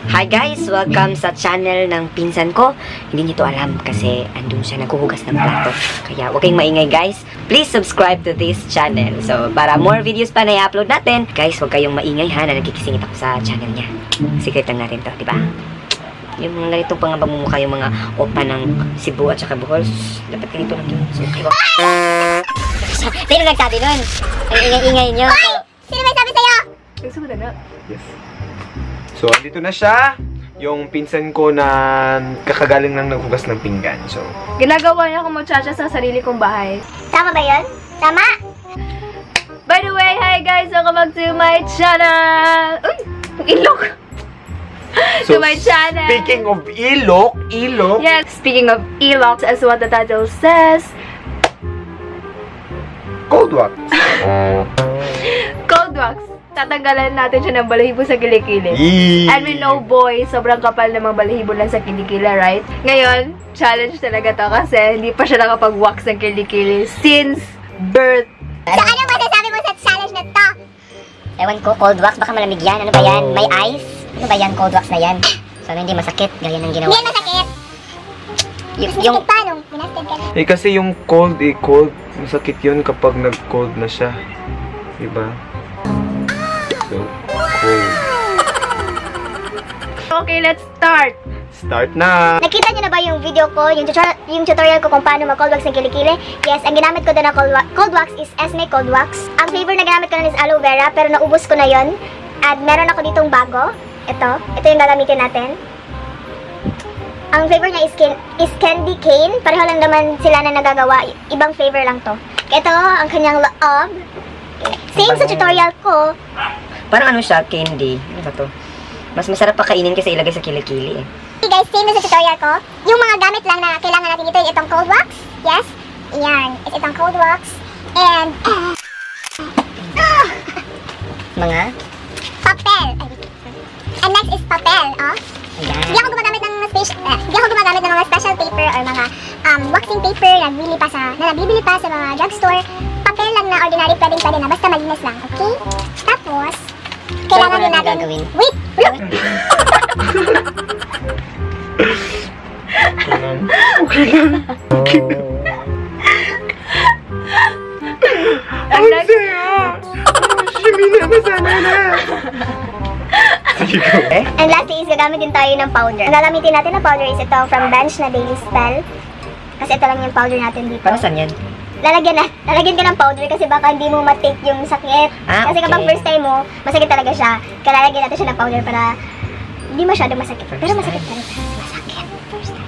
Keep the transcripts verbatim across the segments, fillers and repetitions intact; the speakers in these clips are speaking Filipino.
Hi guys! Welcome sa channel ng pinsan ko. Hindi niyo to alam kasi andun siya naghuhugas ng plato. Kaya huwag kayong maingay guys. Please subscribe to this channel. So, para more videos pa na i-upload natin, guys, huwag kayong maingay ha na nagkikisingit ako sa channel niya. Secret lang natin to, di ba? Yung mga ganitong pangabamumukha yung mga opa ng Cebu at saka Bohol. Dapat ganito lang yun. So, okay. Sino nagsabi nun? Ang ingay-ingay nyo. Hoy! Sino may sabi sa'yo? Nagsabi na. Yes. So, dito na siya. Yung pinsan ko na kakagaling lang naghugas ng pinggan. So, Ginagawa niya akong muchacha sa sarili kong bahay. Tama ba yun? Tama? By the way, hi guys! Welcome back to my channel! Uy! Ang ilok! so to my channel! Speaking of ilok, ilok. Yes, speaking of ilok, as what the title says, Cold wax. cold wax. Tatanggalan natin siya ng balahibo sa kilikili. Yee. And we know, boy, sobrang kapal ng mga balahibo lang sa kilikili, right? Ngayon, challenge talaga to kasi hindi pa siya nakapag-wax ng kilikili since birth. So, ano masasabi mo sa challenge na to? Ewan ko, cold wax. Baka malamig yan. Ano ba yan? May ice? Ano ba yan? Cold wax na yan. Sana hindi masakit. Gaya ng ginawa. Hindi masakit. Y Mas yung... masakit pa nung pinasted ka na. Eh, kasi yung cold, eh, cold. Masakit yun kapag nag-cold na siya. Diba? So, cold. Okay, let's start! Start na! Nakita niyo na ba yung video ko, yung tutorial, yung tutorial ko kung paano mag-cold wax ng kilikili? Yes, ang ginamit ko doon na cold, wa cold wax is Esme Cold Wax. Ang flavor na ginamit ko na is aloe vera, pero naubos ko na yon. At meron ako ditong bago. Ito. Ito yung gagamitin natin. Ang flavor niya is, is candy cane. Pareho lang naman sila na nagagawa. Ibang flavor lang to. Ito, ang kanyang loob. Same sa tutorial ko. Parang ano siya, candy. Ano ba to? Mas masarap pa kainin kasi ilagay sa kilikili eh. Okay guys, same na sa tutorial ko. Yung mga gamit lang na kailangan natin dito, itong cold wax. Yes. Yan. It's itong cold wax. And, uh, uh, Mga? papel. And next is papel, oh. Ayan. Hindi ako gumagamit ng special, uh, hindi ako gumagamit ng mga special paper or mga um, waxing paper na nabibili pa sa, na nabibili pa sa mga drugstore. Papel lang na ordinary, pwedeng pwede na, basta malinis lang, okay? Tapos, kailangan din natin, gagawin? wait, look! Okay lang. Okay lang. Ang next... Shimina na sana na. Sige ko. And lastly is gagamit din tayo ng powder. Ang gagamitin natin na powder is ito from Bench na Daily Spell. Kasi ito lang yung powder natin dito. Para saan yan? Lalagyan na, lalagyan ka ng powder kasi baka hindi mo ma-take yung sakit. Ah, kasi okay. kapag first time mo, masakit talaga siya. Kaya lalagyan natin siya ng powder para hindi masyado masakit. First Pero time. masakit pa rin. Masakit. First time.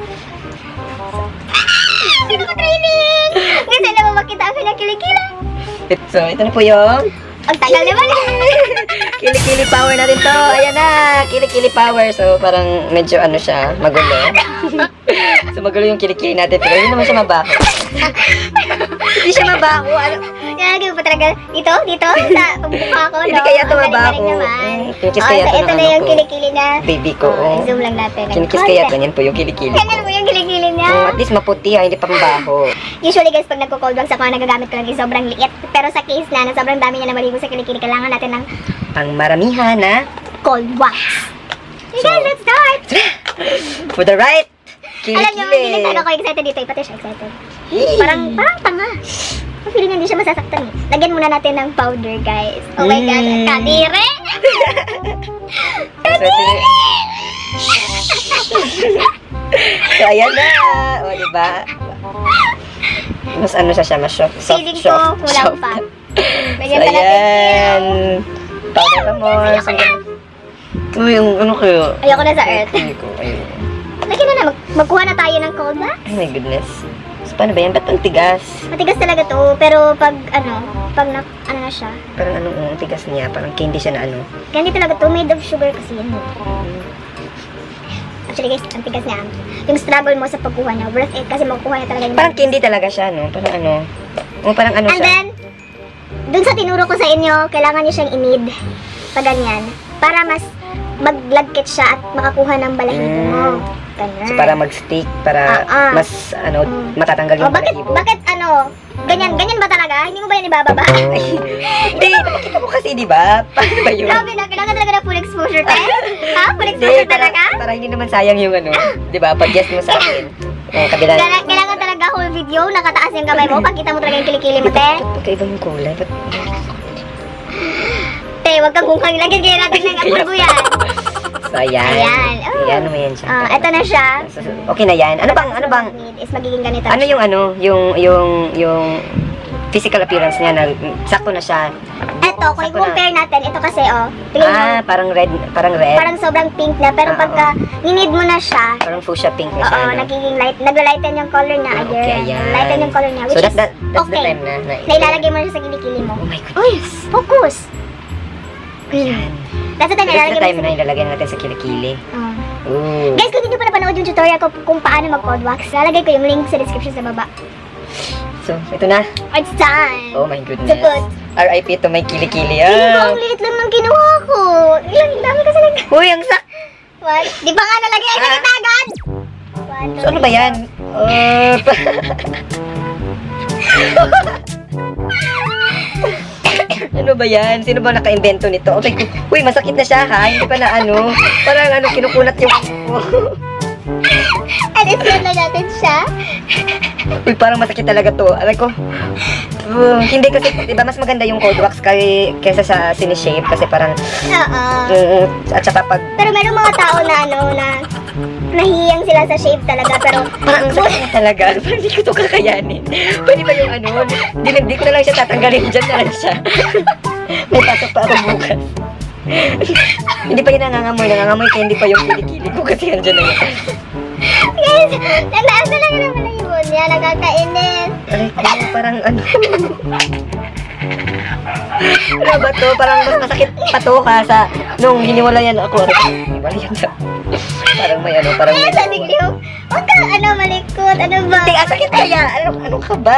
Hindi ko training! Kasi naman makita ang kanyang kilikila. So, ito na po yung... Ang tagal naman. Kilikili power natin to. Ayan na. Kilikili power. So, parang medyo ano siya, magulo. So, magulo yung kilikili natin. Pero hindi naman siya mabaho. Hindi siya mabaho. Ano? Nalagay mo pa talaga dito, dito, sa pagbuka ko, no? Hindi kaya ito Ang mabaho. galing-galing naman. Mm, kinikis Oh, kaya so ito ito ng na ano yung ko. kilikili na. Baby ko. Oh, Oh, zoom lang natin. kinikis kaya ito. Yan po yung kilikili. Ganyan po yung kilikili niya. Oh, at least maputi ha. Hindi pa mabaho. Usually guys, pag nagko-cold wax ako, nagagamit ko lang yung sobrang liit. Pero sa case na, na sobrang dami niya na maligo sa kilikili, kailangan natin ng Pang maramihan na cold wax. Okay guys, let's start! for the right Alam niyo, hindi kilikili. lang ako excited dito. Ipati siya excited. Parang, parang tanga. Ang feeling niya hindi siya masasaktan eh. Lagyan muna natin ng powder guys. Oh my god, Mm. kadire! So, ito- so, ayan na. O, diba? Mas ano siya siya, mas soft, soft, Feeling ko, soft, kulang soft. pa. So, Lagyan pa natin. ayan. Powder pa mo. Uy, yung ano kayo? Ayoko na sa earth. Ay, ko, ayun. Lagyan na na, mag magkuha na tayo ng cold wax. Oh my goodness. So, paano ba yan? Ba't ang tigas? Matigas talaga to, pero pag ano, pag na, ano na siya. Parang ano, ang tigas niya. Parang candy siya na ano. Ganito talaga to, made of sugar kasi yan. Actually guys, ang tigas niya. Yung struggle mo sa pagkuha niya, worth it kasi makukuha niya talaga yung Parang candy talaga siya, no? Parang ano. O, parang ano And siya. then, dun sa tinuro ko sa inyo, kailangan niyo siyang i-knead. Pag ganyan. Para mas maglagkit siya at makakuha ng balahibo mo. Ganyan. So, para mag-stick, para Ah, ah. mas, ano, Mm. matatanggal Oh, yung bakit, balahibo. bakit ano, ganyan, ganyan ba talaga? Hindi mo ba yan ibababa? Hindi, nakikita mo kasi, di ba? Paano ba yun? Grabe na, kailangan talaga ng full exposure, te? Ha? Full Hindi, exposure para, talaga? para hindi naman sayang yung ano, di ba? Pag-guess mo sa akin. Eh, kabila. Kailangan, kailangan talaga whole video, nakataas yung kamay mo, pagkita mo talaga yung kilikili mo, te. Pagkaiba yung kulay. Ba't- Te, wag kang kungkang lagyan, kaya natin ng apulbo yan. So, ayan. Ayan. Oh. Ayan mo yan siya. Ah, eto na siya. So, so, okay na yan. Ano bang, ano bang, Is magiging ganito. ano yung ano, yung, yung, yung physical appearance niya na sakto na siya. Eto, kung Sakto na. i-compare natin, ito kasi, oh, tingnan mo, Ah, parang red, parang red. parang sobrang pink na, pero Ah, pagka ninid mo na siya, Parang fuchsia pink na oo, siya. no? nagiging light, nagla-lighten yung color na, Ah, ayun. okay, ayan. Lighten yung color niya, which So, that, is that, that's the okay. time na, na, Na ilalagay mo na siya sa kilikili mo. Oh my goodness. Uy, focus! Ayan. That's the time na That's the ilalagay time mo na sa ilalagay natin sa kilikili. Oh. Ooh. Guys, kung hindi nyo pa napanood yung tutorial ko kung paano mag-cold wax, lalagay ko yung link sa description sa baba. So, ito na. It's time! Oh my goodness. Sapot. R I P to may kilikili. Hindi ko, Ah. ang liit lang ng kinuha ko. Ilang dami kasi lang. Uy, ang sak... What? Di ba nga nalagay ay Ah. nakita agad? One, So, ano ba yan? Uh, ano ba yan? Sino ba naka-invento nito? Okay, uy, masakit na siya ha? Hindi pa na ano. Parang ano, kinukunat yung... And i-scan na natin siya. Uy, parang masakit talaga to. Aray ko. Uh, hindi kasi, di ba, mas maganda yung cold wax kay, kaysa sa sinishape kasi parang... Oo. Uh, at saka pag... Pero meron mga tao na ano, na nahihiyang sila sa shape talaga, pero Parang ang sakit na talaga. Parang hindi ko to kakayanin. Pwede ba yung ano? Hindi, hindi ko na lang siya tatanggalin. Diyan na lang siya. May pasok pa ako bukas. Hindi pa yun nangangamoy. Nangangamoy kaya hindi pa yung kilikili ko kasi andyan na yun. guys, nalaas na lang naman ang ibon niya, nakakainis. Aray ko, parang ano. Ano ba to? Parang mas masakit pa to ka sa nung hiniwalayan ako. Hiniwalayan na. Parang may ano, parang may... Kaya sabi ko, huwag ka, ano, malikot, ano ba? Hindi, ang sakit kaya. Ano, ano ka ba?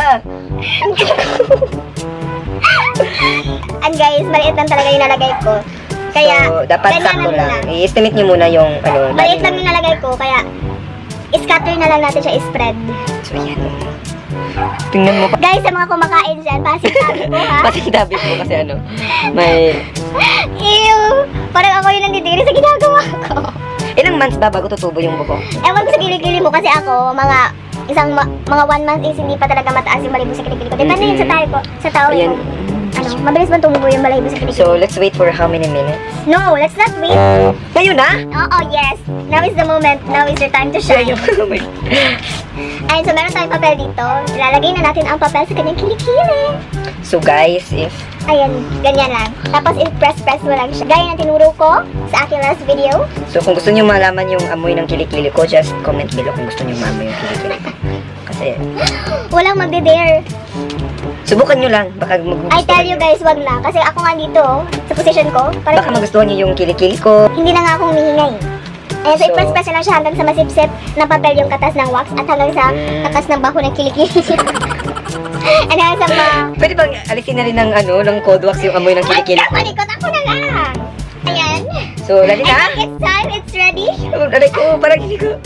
And guys, maliit lang talaga yung nalagay ko. Kaya, So, dapat ganyan sakto na lang. muna. I-estimate nyo muna yung ano. Maliit laging- lang yung nalagay ko, kaya scatter na lang natin siya i-spread. So, ayan. Tingnan mo pa. Guys, sa mga kumakain dyan, pasintabi ko ha. Pati tabi ko kasi ano, may... Ew! Parang ako yung nandidiri sa ginagawa ko. Ilang months ba bago tutubo yung buhok? Ewan ko sa kilikili mo kasi ako, mga isang ma- mga one month is hindi pa talaga mataas yung balahibo sa kilikili ko. Depende yun sa tao ko. Sa tao Ayan. mo. Ano, mabilis ba tumubo yung balahibo sa kilikili? So, let's wait for how many minutes? No, let's not wait. Ngayon na? Oo, yes. Now is the moment. Now is your time to shine. Oh my... And so, meron tayong papel dito. Ilalagay na natin ang papel sa kanyang kilikili. So, guys, if... Ayan, ganyan lang. Tapos, i-press-press mo lang siya. Gaya ng tinuro ko sa aking last video. So, kung gusto nyo malaman yung amoy ng kilikili ko, just comment below kung gusto nyo maamoy yung kilikili ko. Kasi, Walang magde-dare. subukan nyo lang. Baka I magugustuhan tell you nyo. guys, wag na. Kasi ako nga dito, sa position ko, parang Baka magustuhan nyo yung kilikili ko. hindi na nga akong humihingay. Ayan, so, So- i-press-press lang siya hanggang sa masipsip ng papel yung katas ng wax at hanggang sa Mm. katas ng baho ng kilikili. And hanggang sa ma... Pwede bang alisin na rin ng ano, ng cold wax yung amoy ng Ay, kilikili ko? malikot ako na lang! Ayan. So, lali I na? think it's time. It's ready. Oh, aray ko, parang hindi ko...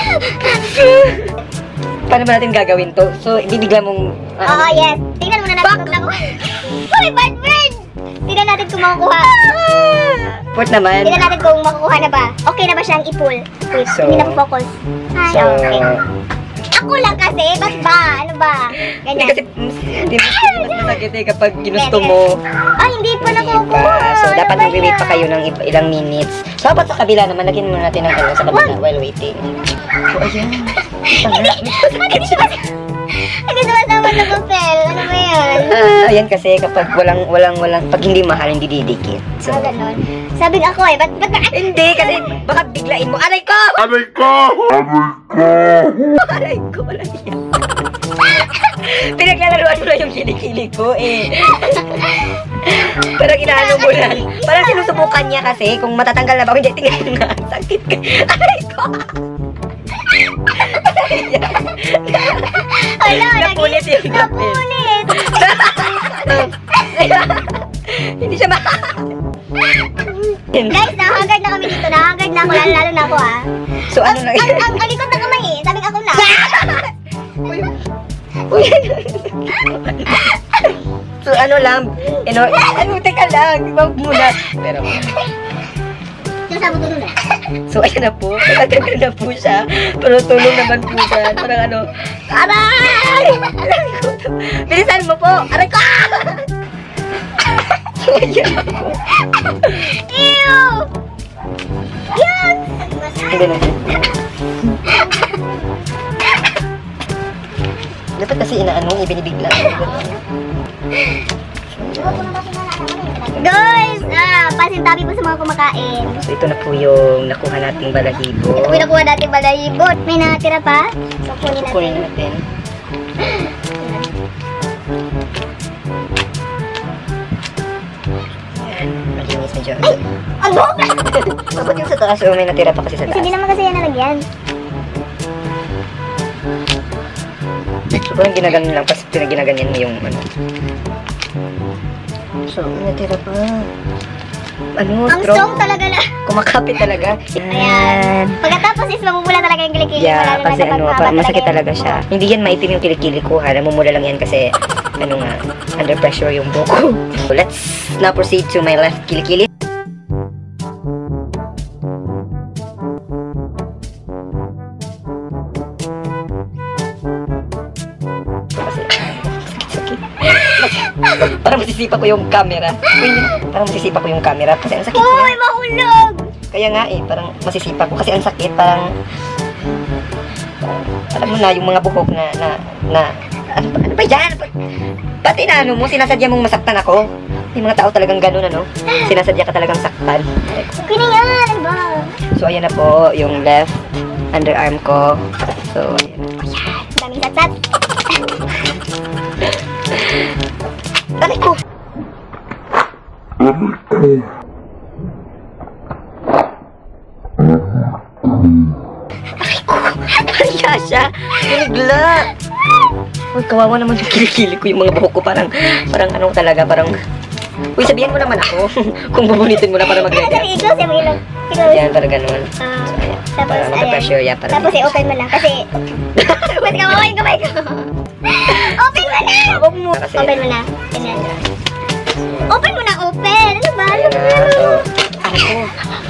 Paano ba natin gagawin to? So, ibibigla mong... Oo, oh, yes. Tingnan muna natin kung nakuha. Uy, bad word! Tingnan natin kung makukuha. Port naman. Tingnan natin kung makukuha na ba. Okay na ba siyang i-pull? Wait, So- hindi na focus. Ay, So, okay. Ako lang kasi, ba't ba? Ano ba? hindi Ganyan. kasi, mm, hindi mas, mas masakit eh kapag ginusto mo. Ay, hindi pa Hindi nakukuha. pa. So, Ano dapat ba mag-wait pa yan? kayo ng ib- ilang minutes. So, dapat sa kabila naman, lagyan muna natin ng ano sa kabila while waiting. So, ayan. Tanga. Hindi siya Hindi sumasama sa papel. Ano ba yan? Ah, ayan kasi kapag walang, walang, walang, pag hindi mahal, hindi didikit. So, Ah, ganon. Sabi nga ako eh, ba't, ba't, ba't, hindi kasi baka biglain mo. Aray ko! Aray ko! Aray ko! Wala niya. Pinaglalaruan mo na yung kilikili ko eh. Parang inaano mo lang. Parang sinusubukan niya kasi kung matatanggal na ba. Hindi, tingnan nga. Sakit ka. Aray ko! Ala, Napunit naging- yung kapit. Napunit! Hindi siya ma... namin. Guys, nakahagard na kami dito. Nakahagard na ako. Lalo-lalo na ako, ah. So, ano na Ang, yan? ang, ang likod ng kamay, eh. Sabing ako na. Uy. So, ano lang, you know, ano, teka lang, wag muna. Pero, Yung sabot doon na. so, ayan na po, natagal na po siya. Pero tulong naman po siya. Parang ano, aray! Bilisan mo po, aray ko! So, ayan na po. Ew! Yun! Hindi na. Dapat kasi inaano, ibinibig lang. Guys, ah, pasintabi po sa mga kumakain. So, ito na po yung nakuha nating balahibo. Ito po yung nakuha natin balahibot. May nakatira pa. So, kunin natin. Kunin natin. Yan, malinis medyo. Ay! Ano? Dapat yung sa taas, oh, may natira pa kasi sa Kasi taas. hindi naman kasi yan nalagyan. So, parang ginaganyan lang, kasi ginaganyan mo yung ano. So, may natira pa. Ano, Ang strong talaga na. Kumakapit talaga. Ayan. Pagkatapos is mamumula talaga yung kilikili. Yeah, Lalo na kasi kapag ano, mahaba parang masakit yung- talaga siya. Hindi yan maitim yung kilikili ko, ha. Namumula lang yan kasi, ano nga, under pressure yung buko. So, let's now proceed to my left kilikili. Kasi, sakit. Parang masisipa ko yung camera. Uy, parang masisipa ko yung camera kasi ang sakit Uy, niya. mahulog! Kaya nga eh, parang masisipa ko kasi ang sakit, parang alam mo na, yung mga buhok na, na, na, ano ba, ano ba yan? Pati na ano mo, sinasadya mong masaktan ako. May mga tao talagang ganun, ano? Sinasadya ka talagang saktan. Okay na yan, ano ba? So, ayan na po, yung left underarm ko. So, ayan. Ayan, daming satsat. Aray ko! Aray ko! Kaya siya! Binigla! Uy, kawawa naman yung kilikili ko, yung mga buhok ko. Parang, parang ano talaga, parang... Uy, sabihan mo naman ako kung bubunitin mo na para Ano mag-ready. sabi, i-close yung ilong. I-close. Yan, parang ganun. Ah, So, ayan. tapos, Para mag-pressure, ayan. yan. Para Tapos i-open mo lang kasi... Ba't ka mawin kamay ko? Open mo na! Huwag mo. Kasi, Open mo na. Ganyan. Open mo na, open! Ano ba? Ano ayan ba? na. So, aray ko.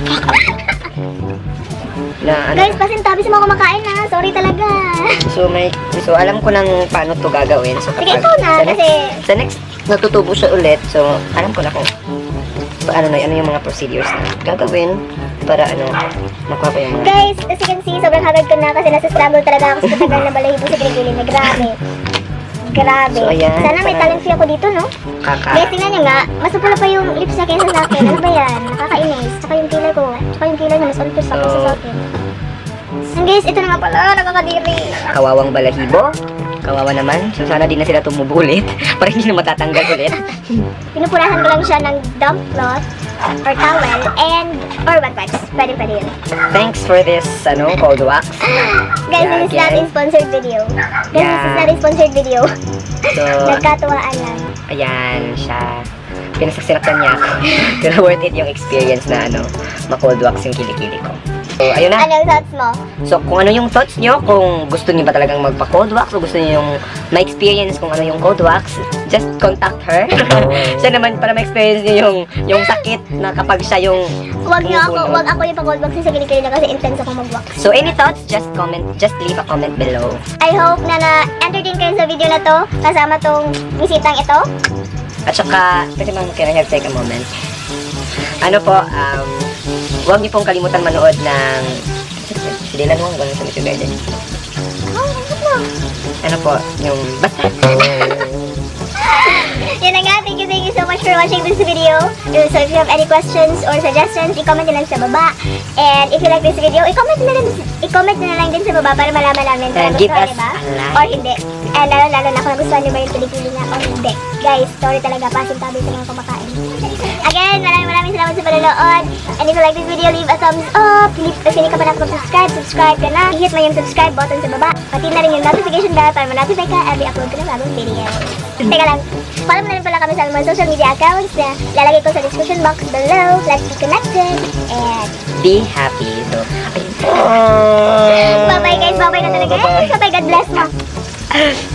Na, ano, Guys, pasintabi sa mga kumakain na. Sorry talaga. so, may, so, alam ko nang paano to gagawin. So, Sige, kapag- ikaw na, sa next, kasi- sa next, natutubo siya ulit. So, alam ko na kung paano na, ano yung mga procedures na gagawin para, ano, makuha pa yung mga... Guys, as you can see, sobrang hagad ko na kasi nasa struggle talaga ako sa patagal na balahibo sa kilikili na. Grabe. Grabe. So, ayan, Sana may parang- talent fee ako dito, no? Kaka. Guys, tingnan niyo nga. Mas mapula pa yung lips niya kaysa sa akin. Ano ba yan? Nakakainis. Tsaka yung kilay ko. Tsaka yung kilay niya mas unfair sa So- sa akin. And guys, ito na nga pala. Nakakadiri. Kawawang balahibo. Kawawa naman. So, sana di na sila tumubo ulit para hindi na matatanggal ulit. Pinupurahan ko lang siya ng damp cloth or towel and or wet wipes. Pwede pa rin. Thanks for this, ano, cold wax. Guys, Yeah, this is not again. a sponsored video. Guys, this is Yeah. not a sponsored video. So, Nagkatuwaan lang. ayan siya. Pinasaksinaktan niya ako. Pero worth it yung experience na, ano, ma-cold wax yung kilikili ko. So, ayun na. Anong thoughts mo? So, kung ano yung thoughts nyo, kung gusto niyo ba talagang magpa-cold wax o gusto niyo yung ma-experience kung ano yung cold wax, just contact her. Siya naman para ma-experience niyo yung, yung sakit na kapag siya yung Wag niyo ako, bumubulong. wag ako yung pag-cold wax sa kilikili na kasi intense ako mag-wax. So, any thoughts, just comment, just leave a comment below. I hope na na-entertain kayo sa video na to kasama tong bisitang ito. At saka, kasi ma'am, can I have take a moment? Ano po, um, huwag niyo pong kalimutan manood ng si Dylan Wong, ganun sa Mister Garden. Oh, ano? Ano po, yung, basta. Yan na nga, thank you, thank you so much for watching this video. So if you have any questions or suggestions, i-comment nyo lang sa baba. And if you like this video, i-comment na lang, i-comment na lang din sa baba para malaman namin kung And give nagustuhan us nyo ba a like. or hindi. And lalo-lalo na kung nagustuhan nyo ba yung kilikili niya or hindi. Guys, sorry talaga, pasintabi sa mga kumakain. Again, maraming maraming salamat sa panonood. And if you like this video, leave a thumbs up. If hindi ka pa nakapag-subscribe, subscribe ka na. I-hit mo yung subscribe button sa baba. Pati na rin yung notification bell para ma-notify ka every upload ko ng bagong video. Teka lang, follow mo na rin pala kami sa mga social media accounts na lalagay ko sa description box below. Let's be connected. And Be happy. So, ayun. bye-bye guys. Bye-bye na talaga. Bye-bye. God bless mo.